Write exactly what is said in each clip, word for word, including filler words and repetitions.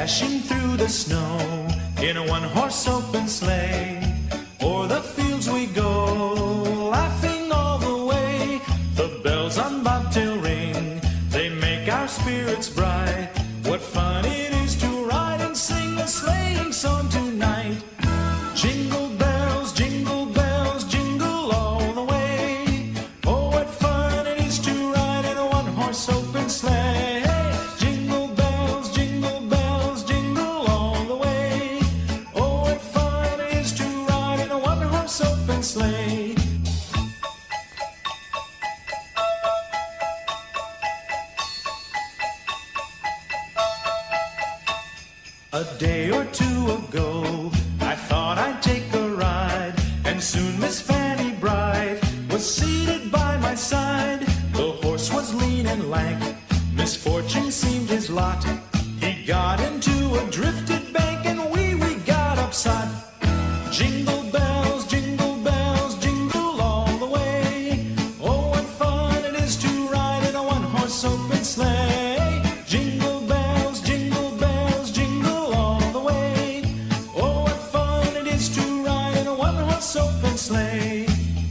dashing through the snow in a one-horse open sleigh. O'er the fields we go, laughing all the way. The bells on bobtail ring, they make our spirits bright. What fun it is to ride and sing a sleighing song tonight. Jingle bells, jingle bells, jingle all the way. Oh, what fun it is to ride in a one-horse open sleigh. Jingle bells, jingle bells, jingle all the way. Oh, what fun it is to ride in a one-horse open sleigh. A day or two ago, I thought I'd take a ride, and soon Miss Fanny Bright was seated by my side. The horse was lean and lank, misfortune seemed his lot. He got into a drifted bank, and we, we got upset. Jingle bells, jingle bells, jingle all the way. Oh, what fun it is to ride in a one-horse open sleigh. Jingle bells, jingle bells, jingle all the way. Oh, what fun it is to ride in a one-horse open sleigh.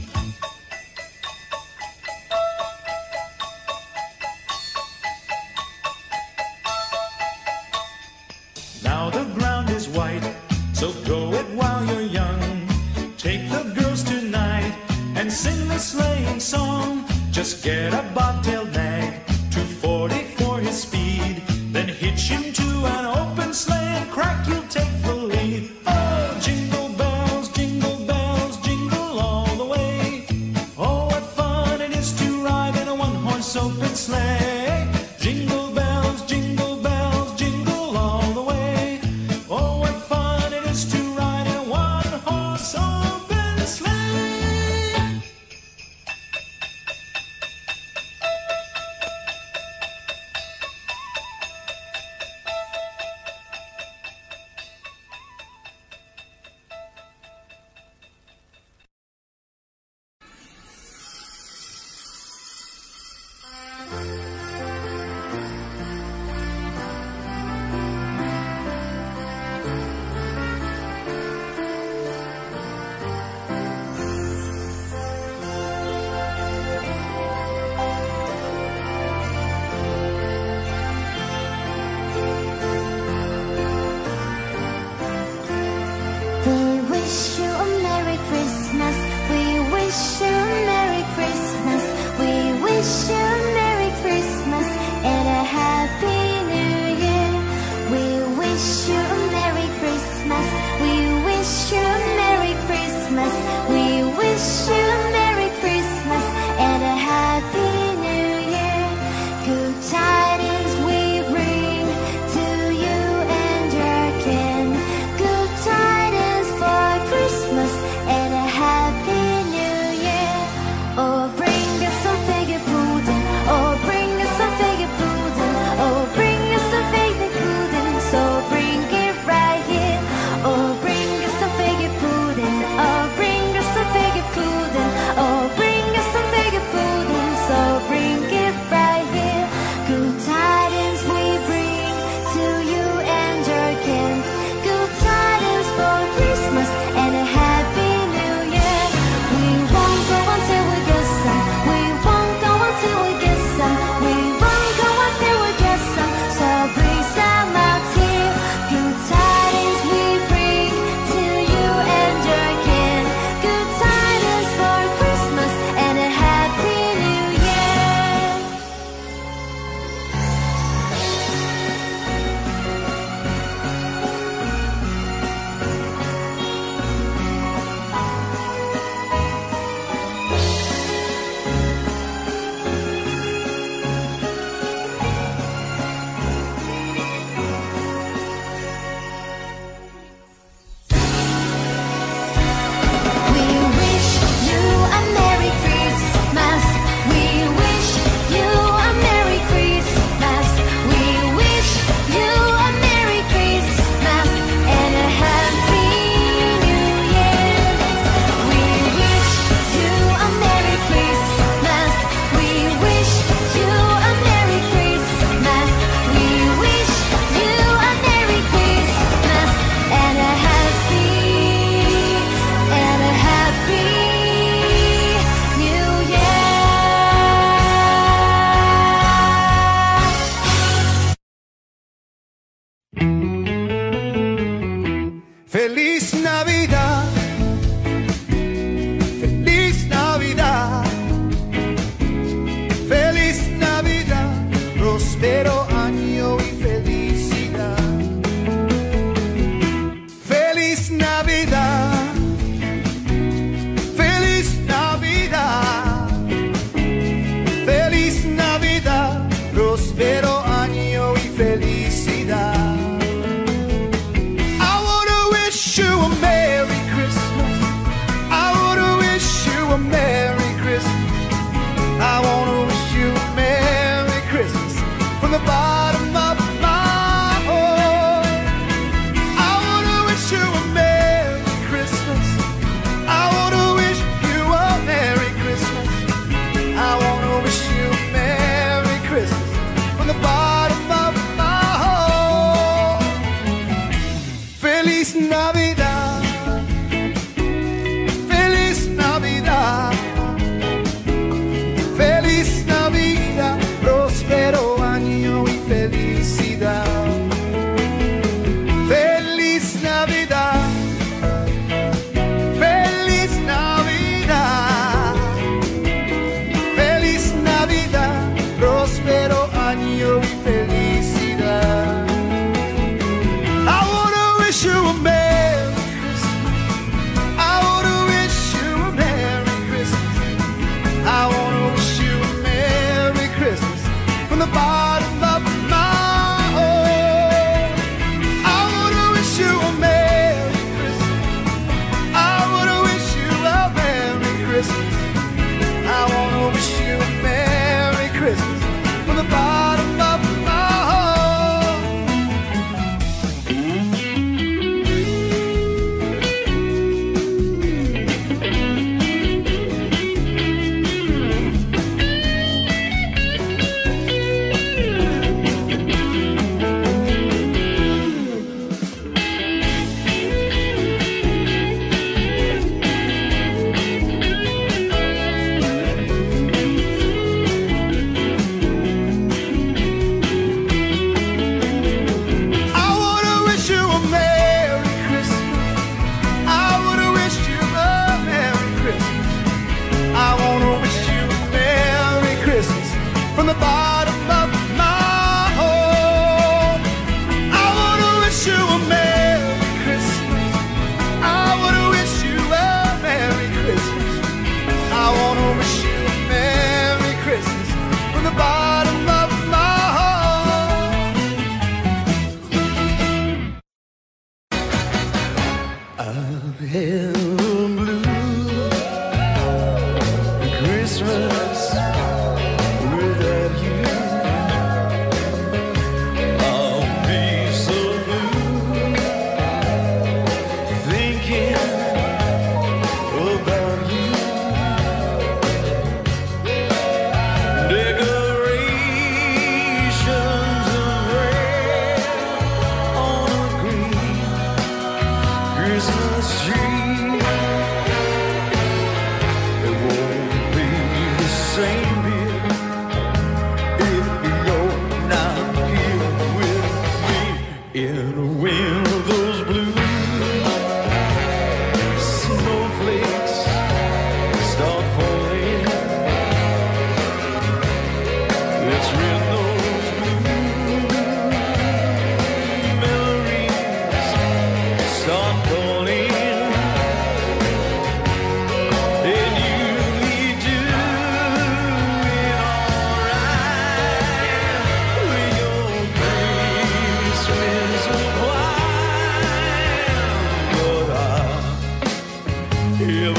Now the ground is white, so go it while you're young. Take the girls tonight and sing the sleighing song. Just get a bobtail nag, two forty for his speed. Then hitch him to an open sleigh and crack, you'll take the lead. Oh, jingle bells, jingle bells, jingle all the way. Oh, what fun it is to ride in a one-horse open sleigh. Jingle bells, jingle bells, jingle all the way. Oh, what fun it is to ride in a one-horse open sleigh.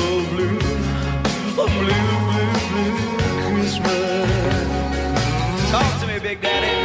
blue, a blue, blue, blue Christmas. Talk to me, Big Daddy.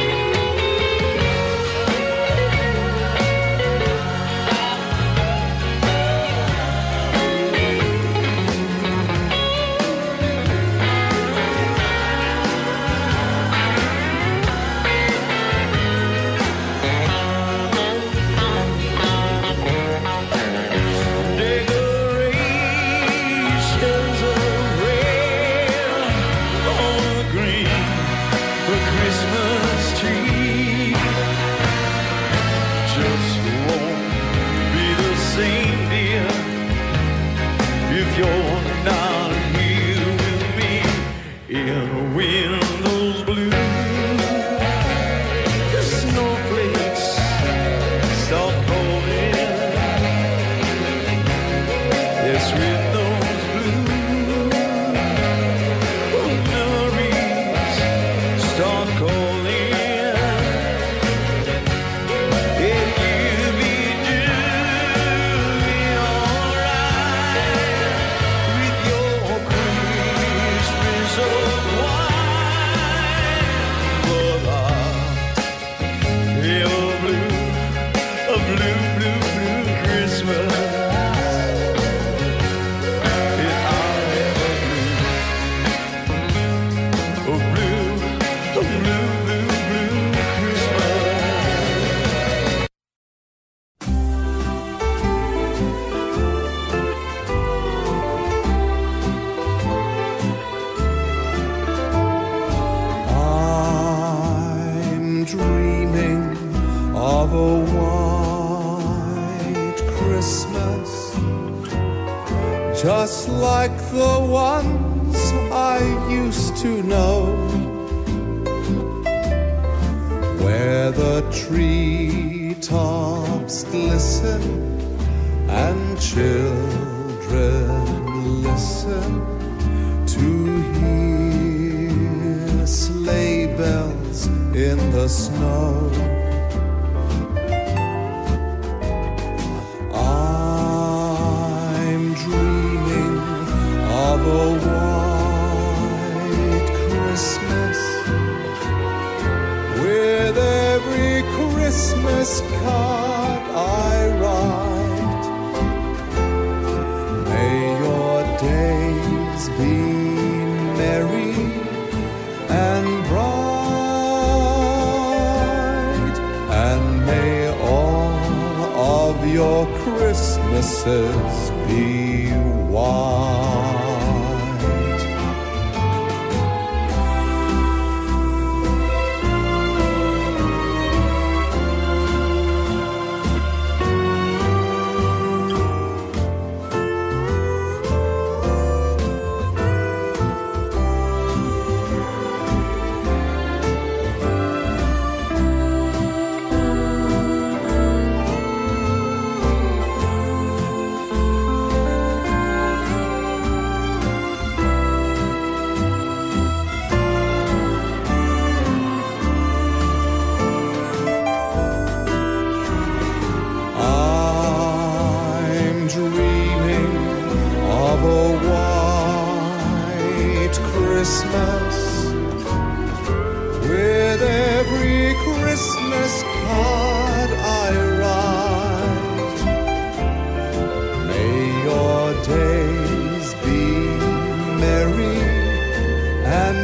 Just like the ones I used to know, where the treetops glisten and children listen to hear sleigh bells in the snow. A white Christmas, with every Christmas card I write. May your days be merry and bright, and may all of your Christmases be white. Christmas, with every Christmas card I write. May your days be merry and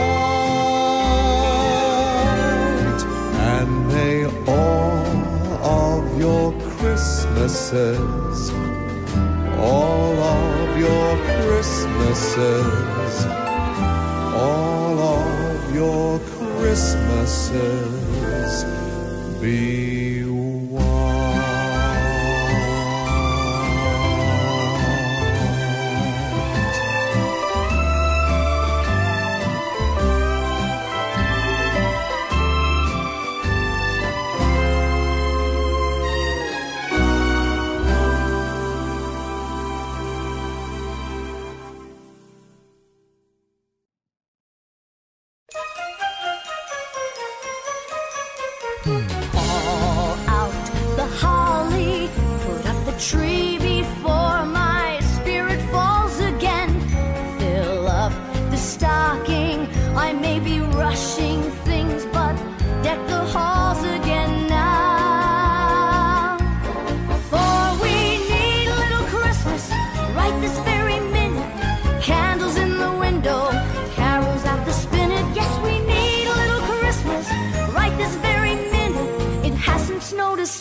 bright, and may all of your Christmases, all of your Christmases, all of your Christmases be All out the holly, put up the tree before my spirit falls.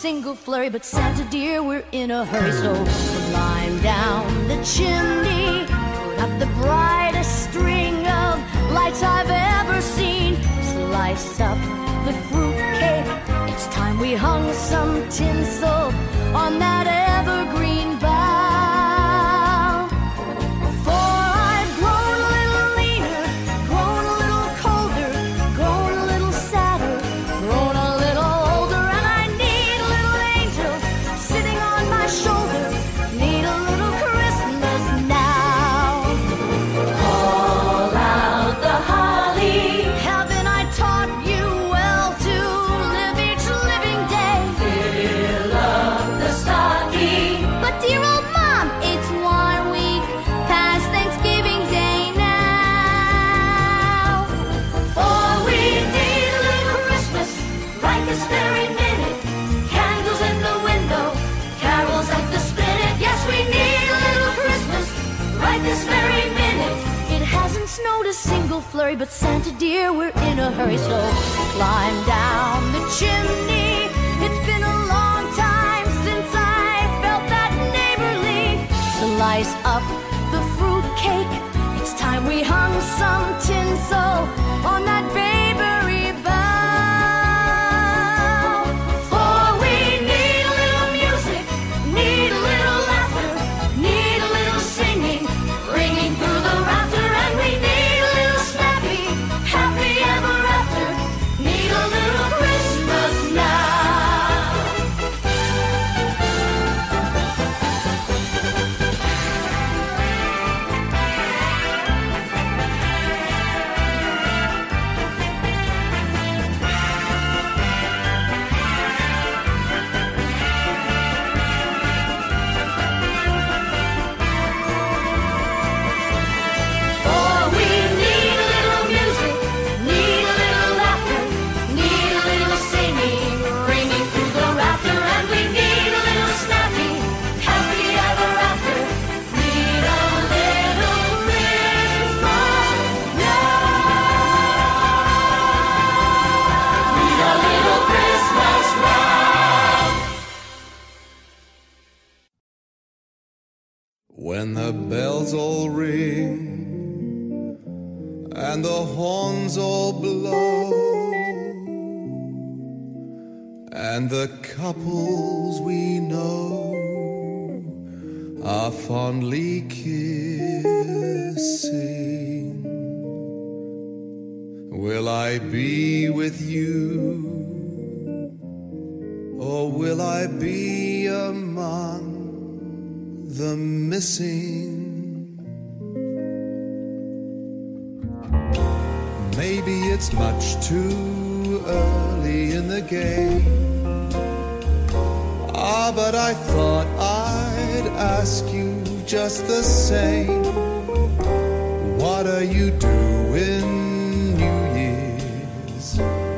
single flurry, but Santa dear, we're in a hurry. So climb down the chimney, put up the brightest string of lights I've ever seen. Slice up the fruit cake, it's time we hung some tinsel on that evergreen bough. For I've grown a little leaner, grown a little colder, grown a little sadder, grown a little older, and I need a little angel sitting on my shoulder, need a little Christmas now. Call out the holly, haven't I taught you well to live each living day? Fill up the stocking. But dear old Mom, it's one week past Thanksgiving Day now. For we need a little Christmas right this very minute. Candles in the window, carols at the spinet. Yes, we need a little Christmas right this very minute. It hasn't snowed a single flurry, but Santa dear, we're in a hurry. So climb down the chimney. It's been a long time since I felt that neighborly. Slice up the fruit cake, it's time we hung some tinsel on that babery bough. For we need a little music, need a little laughter, need a little singing, ringing through the rafter, and we need a little snappy, happy ever after, need a little Christmas now. For we need a little music, need a little laughter, need a little singing, ringing through the rafter, and we need a little snappy, happy ever after, need a little Christmas now. Need a little Christmas now. When the bells all ring and the horns all blow and the couples we know are fondly kissing, will I be with you, or will I be among the missing? Maybe it's much too early in the game. Ah, but I thought I'd ask you just the same. What are you doing New Year's?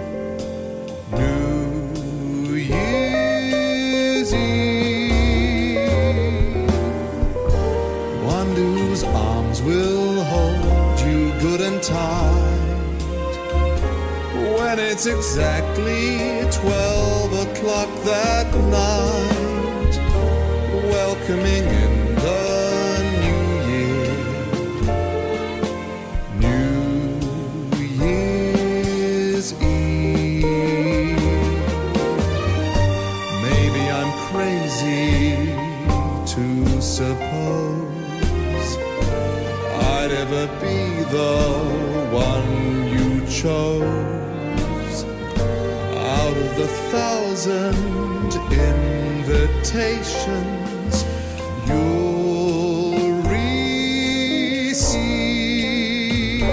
New Year's Eve. One whose arms will hold you good and tight when it's exactly twelve o'clock that night, welcoming in the new year, New Year's Eve. Maybe I'm crazy to suppose I'd ever be the one you chose. Out of the thousand invitations you'll receive.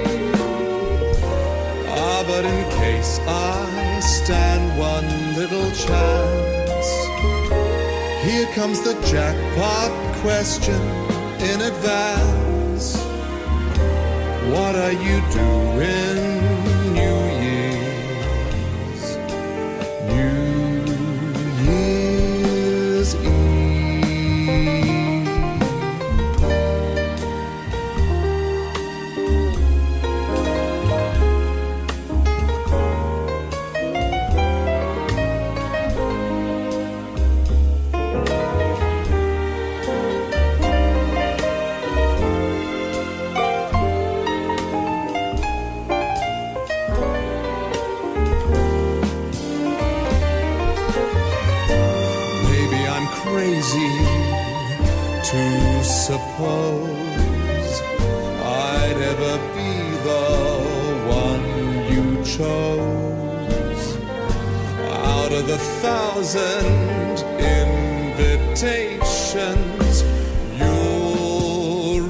Ah, but in case I stand one little chance, here comes the jackpot question in advance. What are you doing New Year's? New Year's Eve. suppose I'd ever be the one you chose. Out of the thousand invitations you'll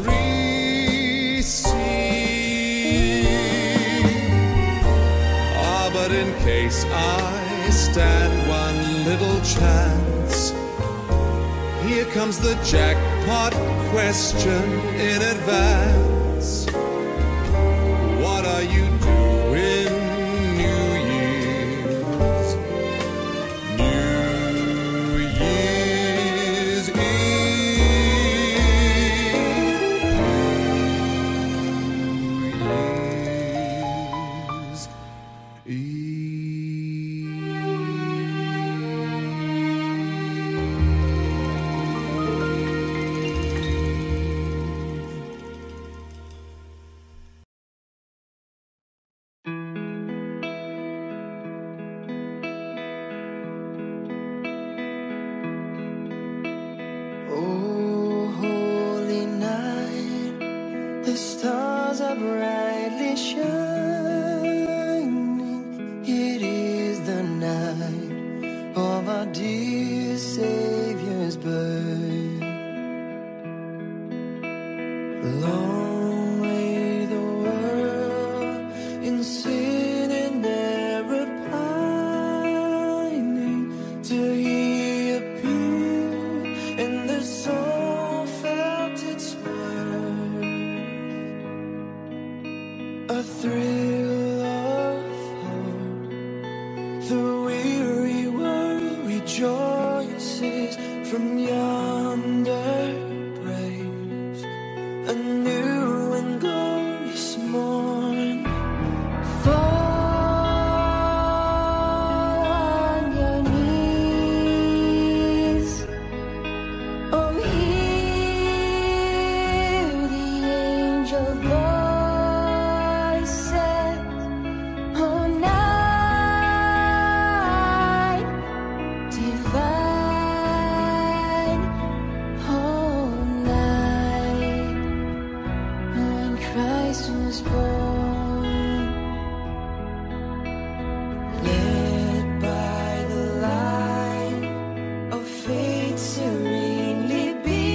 receive. Ah, but in case I stand one little chance, here comes the jackpot question in advance. What are you doing New Year's? New Year's Eve. New Year's Eve. Oh, holy night, the stars are brightly shining. It is the night of our dear Savior's birth. Long lay the world in sin and error pining, till He appeared and the soul felt its worth. A thrill of hope, the weary world rejoices from yonder praise. A new and glorious morn. Fall on your knees. Oh, hear the angel voices. Oh, night divine. Oh, night when Christ was born. Led by the light of faith serenely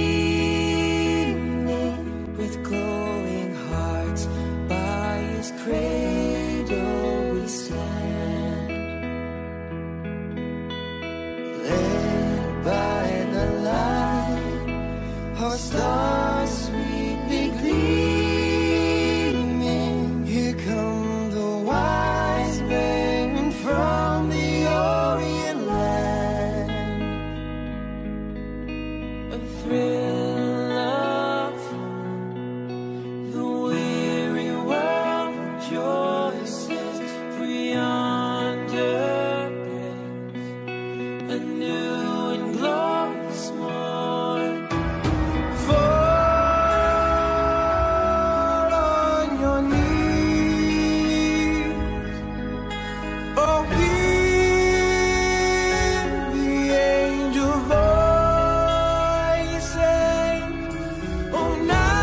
beaming, with glowing hearts by His cradle we stand. Led by the light, our stars sweetly gleaming. Here come the wise men from the Orient land. A thrill of hope, the weary world rejoices, for yonder breaks a new and glorious morn. Fall on your knees. Oh, hear the angel voices. Oh,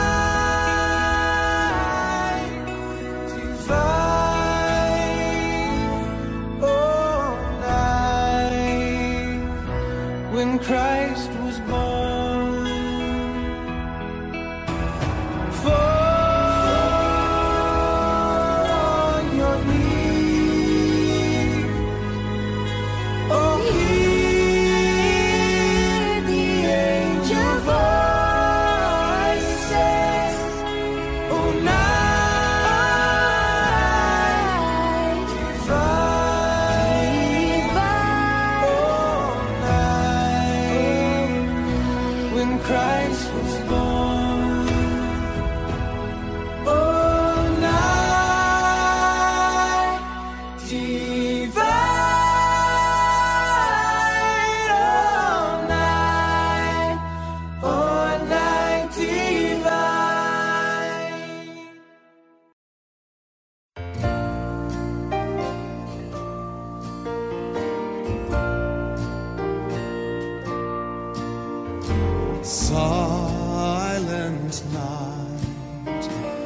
night divine. Oh, night when Christ was born. Fall on your knees. Oh, hear the angel voices. Oh, night divine. Oh, night night,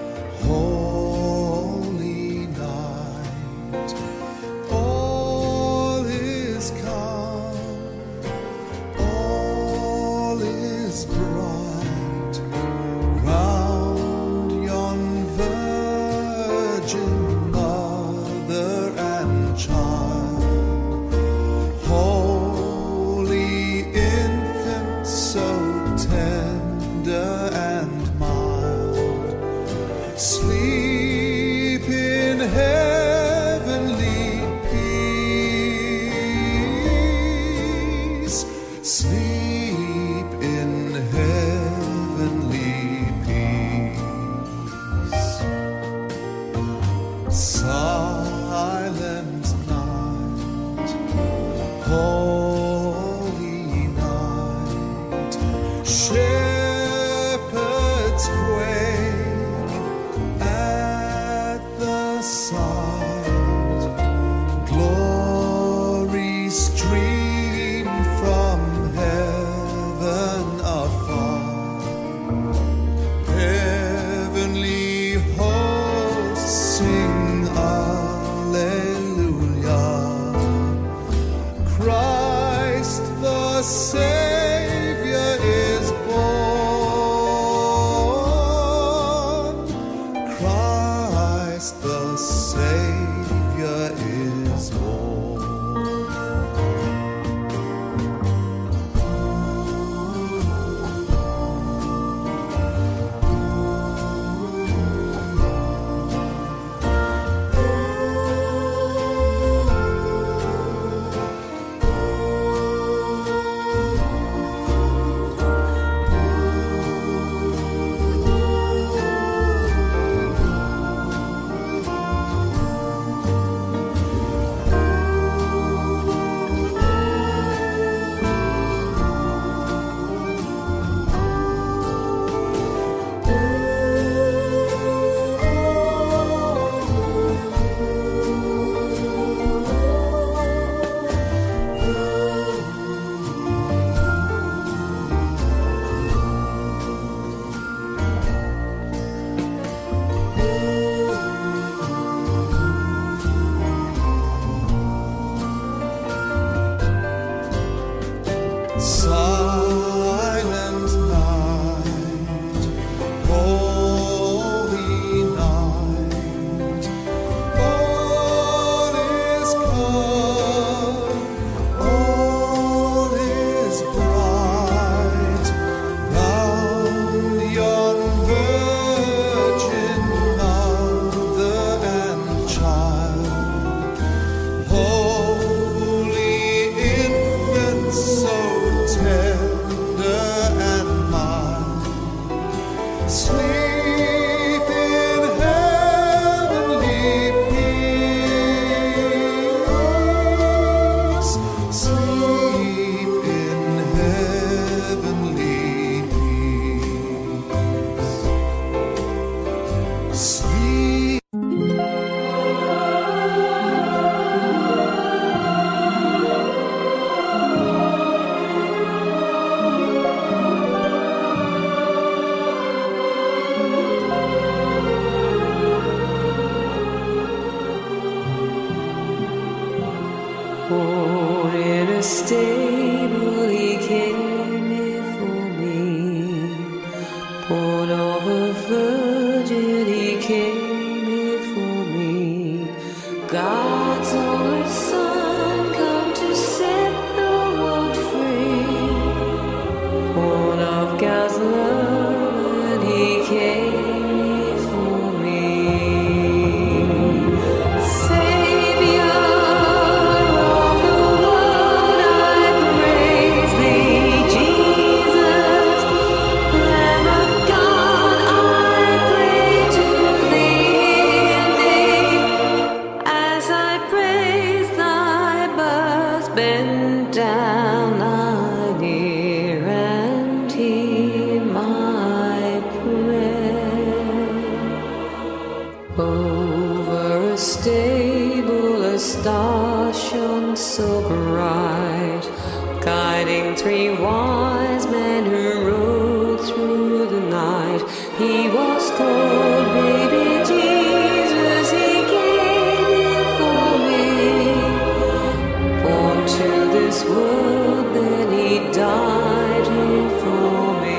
holy night, all is calm, all is bright, round yon virgin mother and child, holy infant, so tender and mild, sleep in heavenly peace, sleep in heavenly peace. Silent night, holy night, shepherds quake at the sight, glory stream from heaven afar, heavenly hosts sing Alleluia, Christ the Savior is born, Christ the Savior is born. Silent night, holy night, all is calm, all is bright, round yon virgin mother and child, holy infant, so tender and mild, sleep in heavenly peace, sleep in heavenly peace, sleep. Born in a stable, he came here for me. Born of a virgin, he came here for me. God's only Son, come to set the world free. Born of God's love, and he came here for me. Savior of the world, I praise thee, Jesus. Lamb of God, I praise He was called baby Jesus. He came here for me. Born to this world, then he died here for me.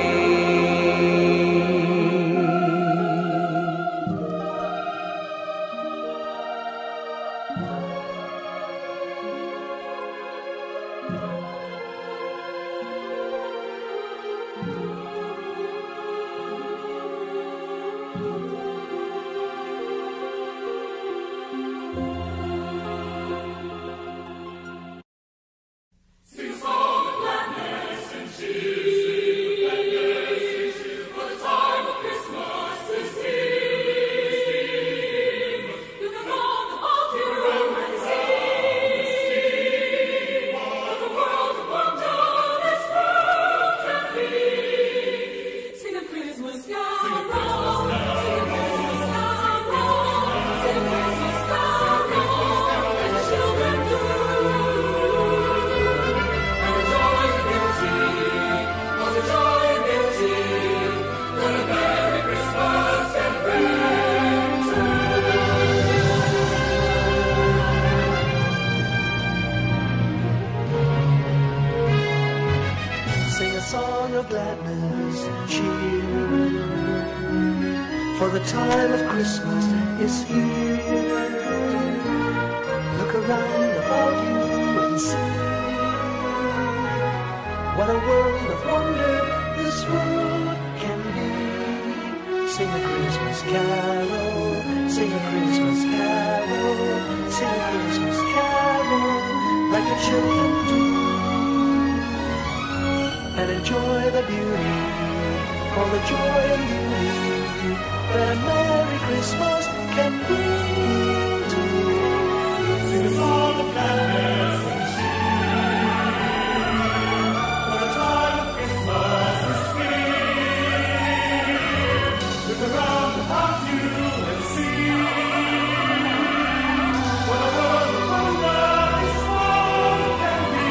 For the time of Christmas is here. Look around about you and see what a world of wonder this world can be. Sing a Christmas carol, sing a Christmas carol, sing a Christmas carol like the children do, and enjoy the beauty, all the joy and beauty that a Merry Christmas can bring to you. Sing a song of gladness and cheer, for the time of Christmas is here. Look around about you and see what a world of wonder this world can be.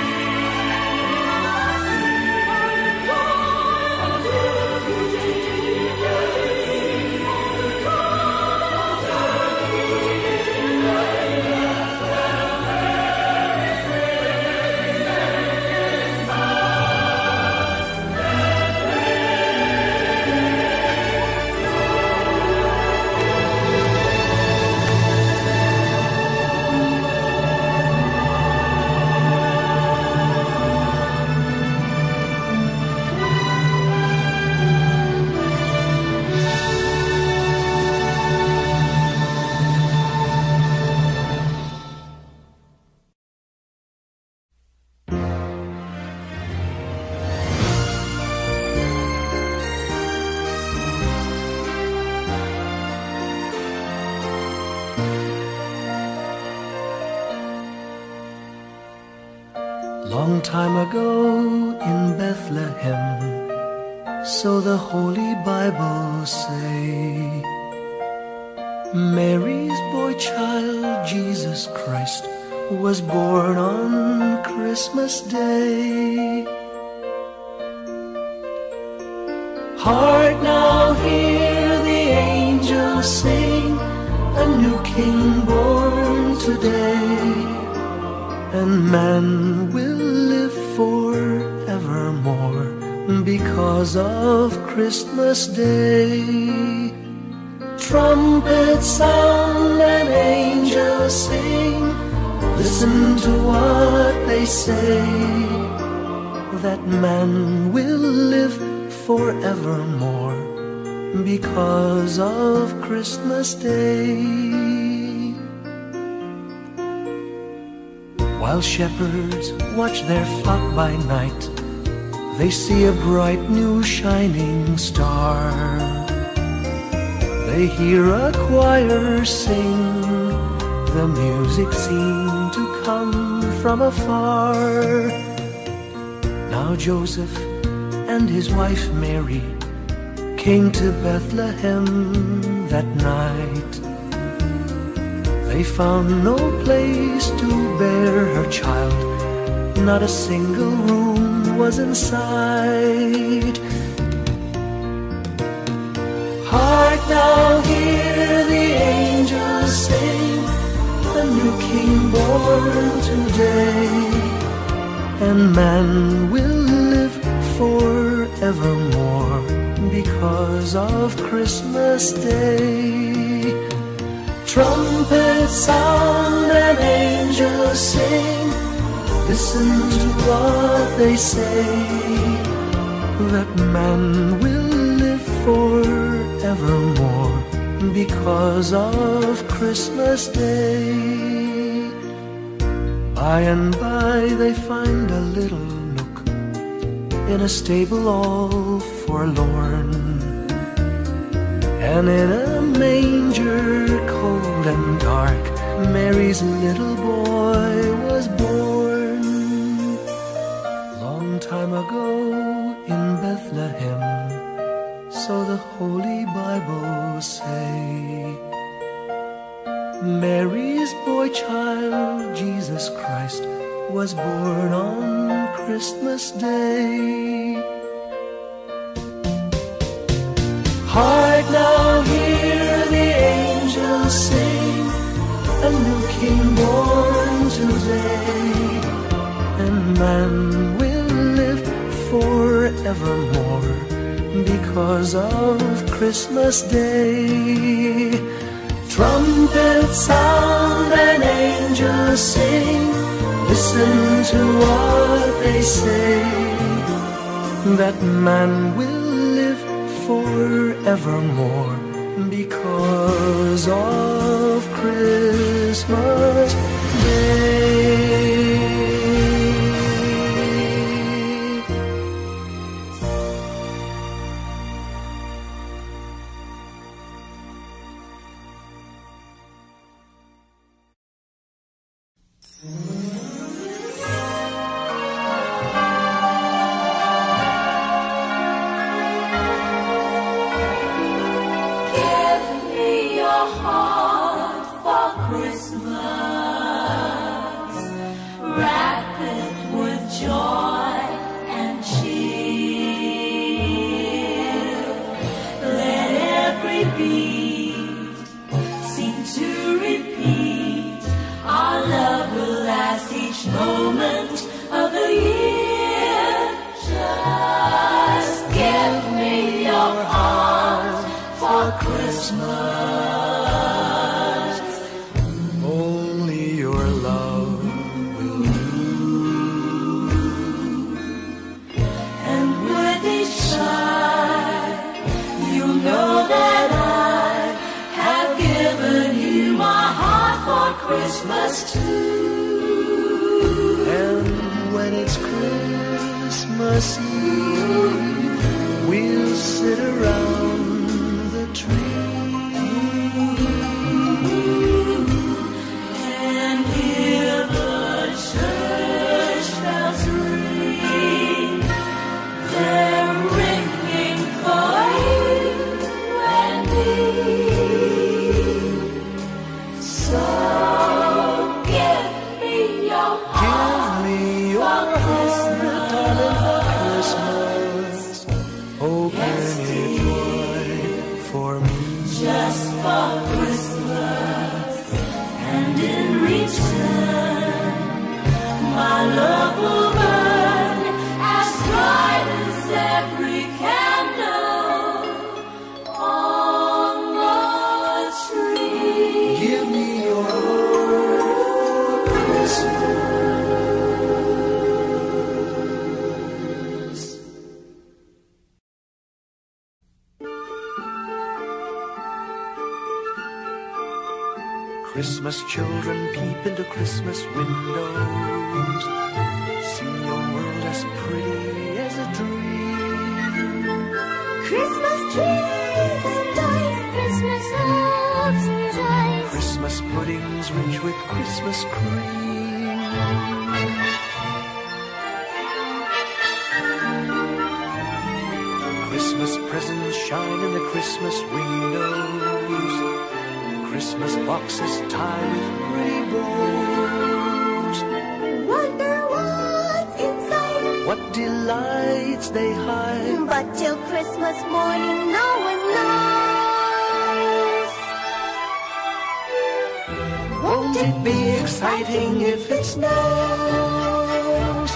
Long time ago in Bethlehem, so the Holy Bible say, Mary's boy child, Jesus Christ, was born on Christmas Day. Hark now, hear the angels sing, a new King born today, and man will live forevermore because of Christmas Day. Trumpets sound and angels sing, listen to what they say, that man will live forevermore because of Christmas Day. While shepherds watch their flock by night, they see a bright new shining star. They hear a choir sing, the music seemed to come from afar. Now Joseph and his wife Mary came to Bethlehem that night. They found no place to bear her child, not a single room was in sight. now hear the angels sing, a new king born today, and man will live forevermore because of Christmas Day. Trumpets sound and angels sing, listen to what they say, that man will live forevermore because of Christmas Day. By and by they find a little nook in a stable all forlorn, and in a manger cold and dark, Mary's little boy was born. Long time ago in Bethlehem, so the Holy Bible say, Mary's boy child, Jesus Christ, was born on Christmas Day. Hark now, hear the angels sing, a new king born today, and man will live forevermore because of Christmas Day. Trumpets sound and angels sing, listen to what they say, that man will live forevermore because of Christmas Day. Christmas children peep into Christmas windows, see your world as pretty as a dream. Christmas trees and toys, Christmas hopes and joys, Christmas puddings rich with Christmas cream. Christmas presents shine in the Christmas windows, Christmas boxes tied with pretty bows. Wonder what's inside, what delights they hide, but till Christmas morning no one knows. it be exciting if it snows?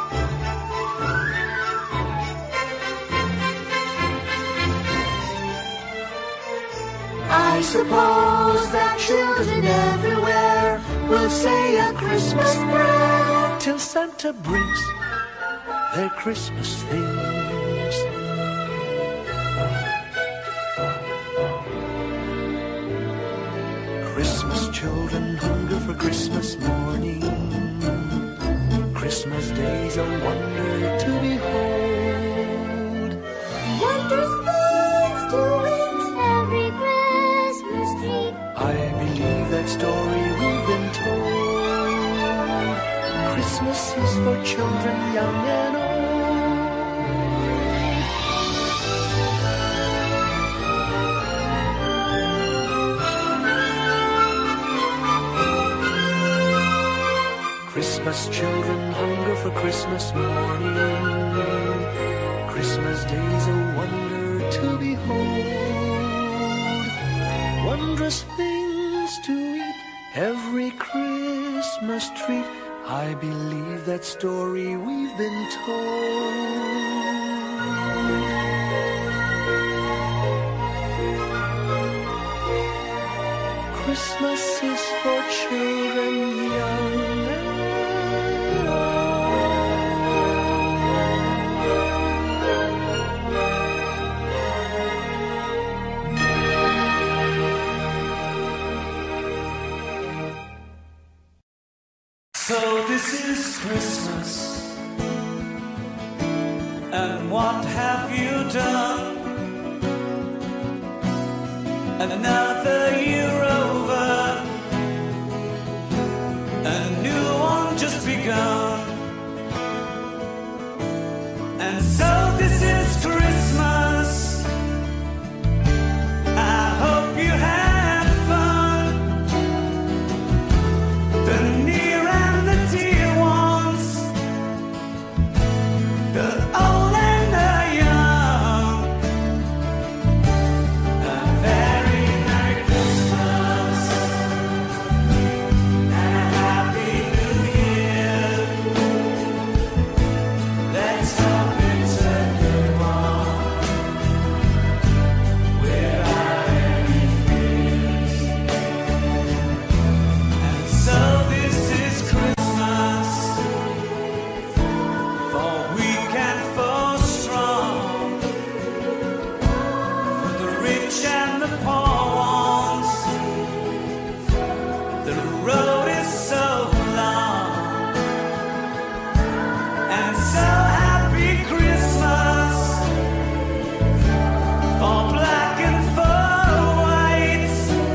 I suppose that children everywhere will say a Christmas prayer till Santa brings their Christmas things. Christmas children hunger for Christmas morning. Christmas day's a wonder to behold. Wondrous things to it every Christmas tree. I believe that story we've been told. Christmas is for children young and old. Christmas children hunger for Christmas morning. Christmas day's a wonder to behold. Wondrous things to eat, every Christmas treat. I believe that story we've been told. Christmas is for children young and So this is Christmas, and what have you done? Another year over, a new one just begun. And so this is Christmas, I hope you had fun. The near and the dear ones, the old and the young. A very Merry Christmas and a Happy New Year. Let's hope it's a good one without any fears. And so this is Christmas, for weak and for strong, for the rich and the poor ones. The road is so long, and so happy Christmas for black and for white,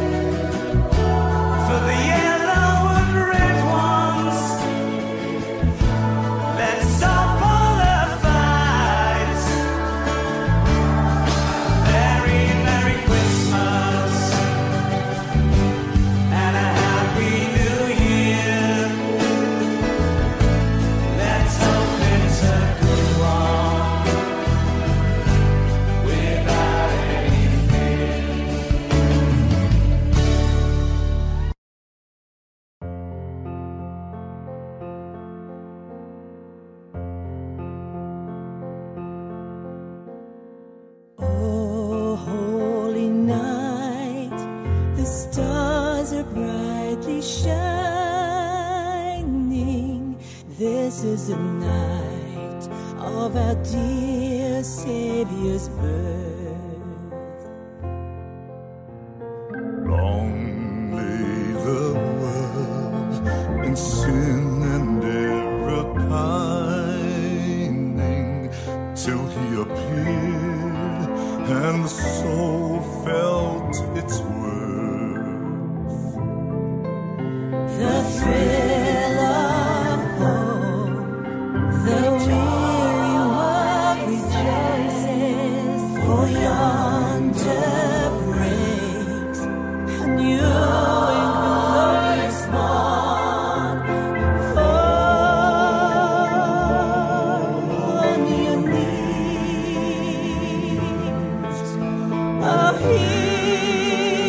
for the yellow and red ones. Let's stop all the fights. Very Merry Christmas and a Happy New Year. Let's hope it's a good one without any fear. Oh, holy night, the stars are brightly shining. This is the night of our dear Savior's birth. Long lay the world in sin and error pining, till he appeared and the soul felt its worth. The thrill of hope, the weary world rejoices, for yonder breaks a new and glorious morn. Fall on your knees. Oh, hear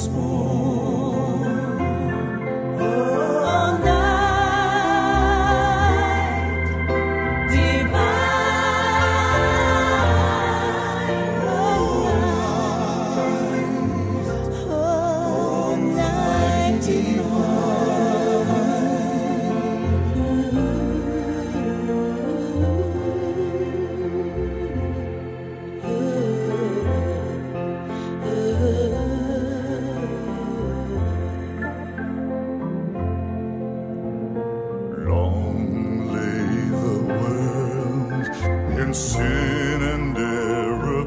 was born. All night divine, all night Long lay the world in sin and error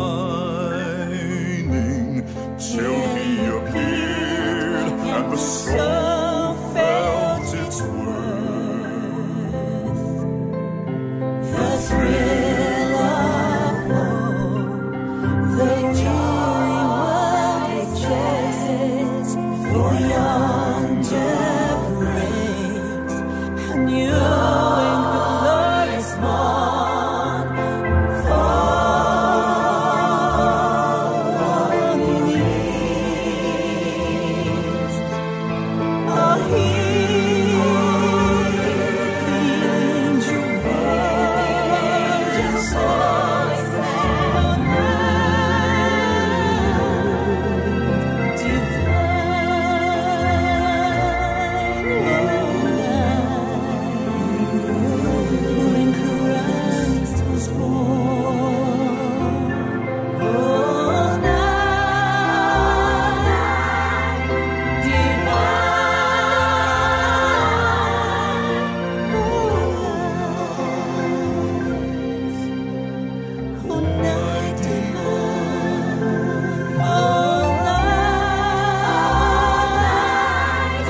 pining, till he appeared and the soul felt its worth. the thrill of hope, the joy of rejoices for yonder praise, and you in glorious morn fall on your knees. Oh, hear the angel voice on night divine, when Christ was born. All night divine, all night divine, all night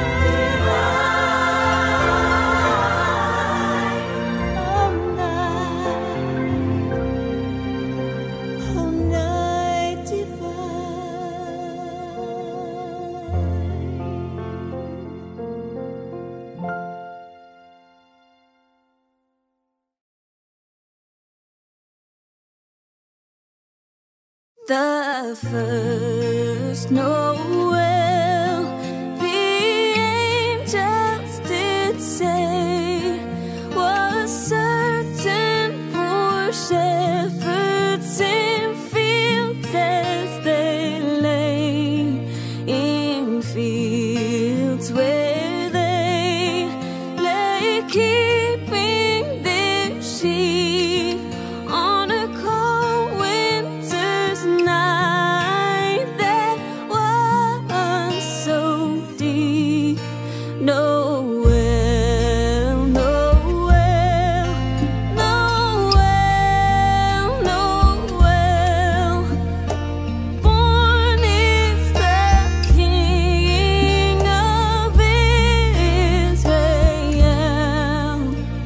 divine, all night The first Noel, the angels did say, was certain poor shepherds in fields as they lay, in fields where they lay keeping their sheep on a cold winter's night that was so deep. Noel, Noel, Noel, Noel, born is the King of Israel.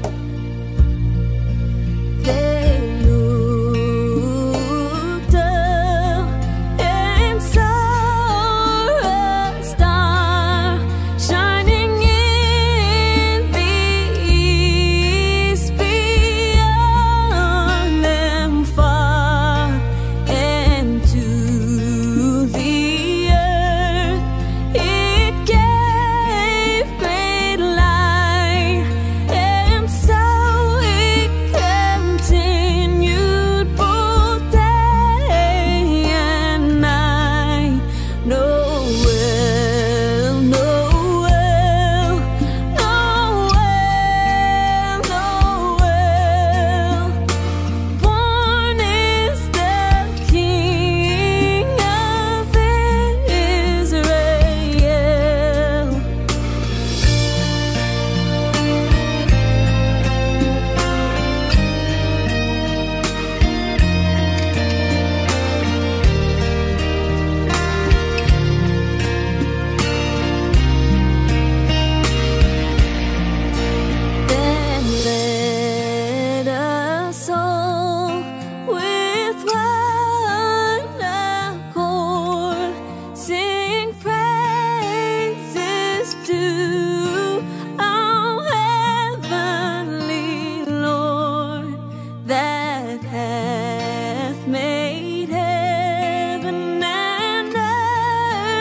They looked up and saw a star shining in the east beyond them far, and to the earth it gave great light, and so it continued both day and night. Noel, Noel, Noel, Noel, born is the King of Israel. Then let us all with one accord sing praises to our heavenly Lord, that hath made heaven and earth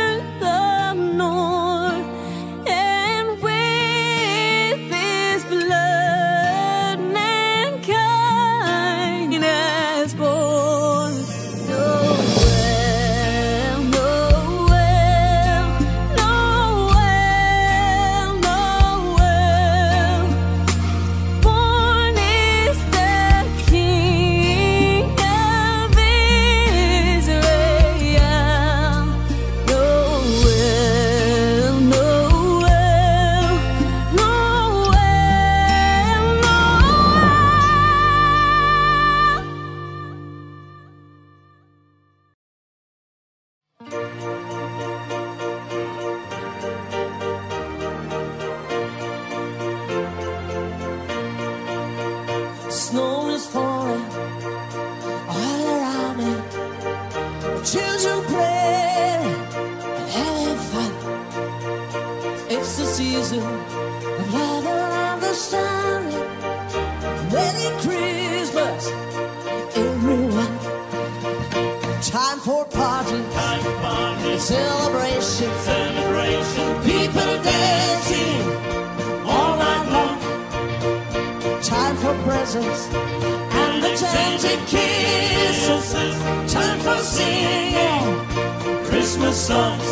children play and have fun. It's the season of love and understanding. Merry Christmas, everyone. Time for party, Time for party, celebration, celebration, people dancing all night long. Time for presents and the tender kisses. Time for singing Christmas songs.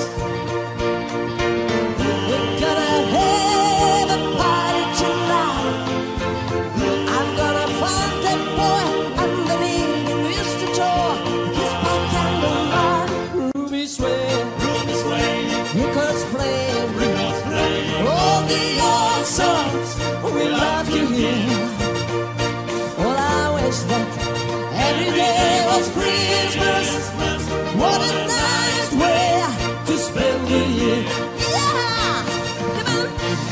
We're gonna have a party tonight. I'm gonna find that boy underneath the mistletoe. Kiss my candlelight, Ruby swaying, Ruby swaying, Rickard's playing, Rickard's playing. all the old songs we love to hear. Well, I wish that every day was Christmas. What a nice way to spend the year. Yeah! Come on!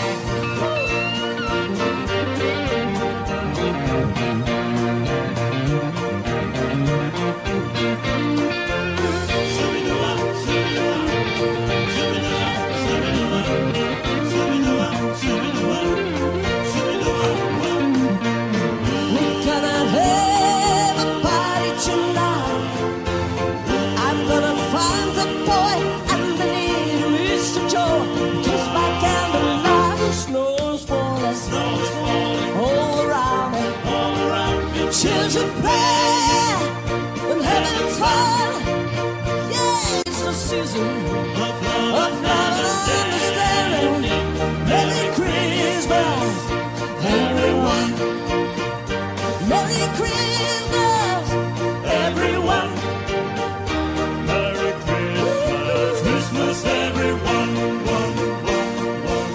We're gonna have a party tonight. I'm gonna find the boy underneath the mistletoe. Kiss my candlelight. The snow's falling, Snow's falling all around me. all around me. Children play and having fun. Yeah, it's the season Of love of love and understanding. Merry Christmas, everyone. Merry Christmas, everyone. Merry Christmas, Christmas, everyone. One, one, one.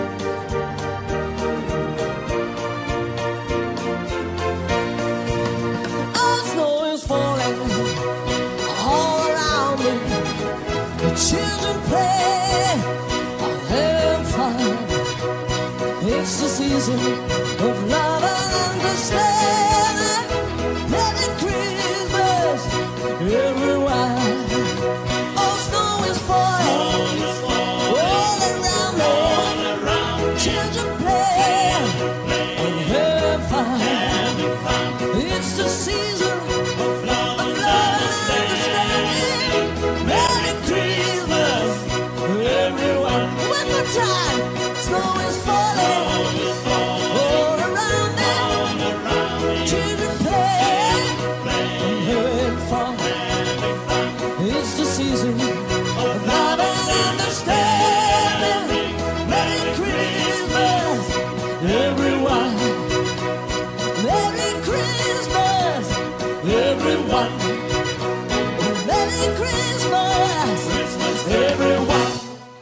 Oh, snow is falling all around me. The children play, are having fun. It's the season of love and understanding. Merry Christmas, everyone. Oh, snow is falling All is falling all around me. all around me. Children play and have fun. Having fun. It's the season Of love of and love and understanding. understanding. Merry Christmas, everyone. One more time. Snow is falling All is falling all around me. all around me. Children play Play, and have fun. having fun. It's the season of love and understanding. Merry Christmas, everyone. Merry Christmas, everyone. Merry Christmas, Christmas, everyone.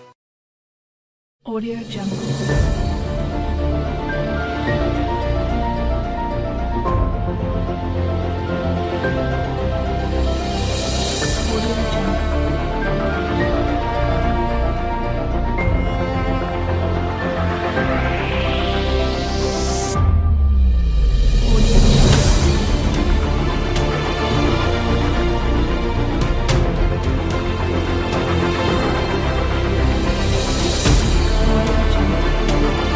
Audio Jungle. Audio Jungle. Audio Jungle.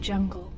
jungle.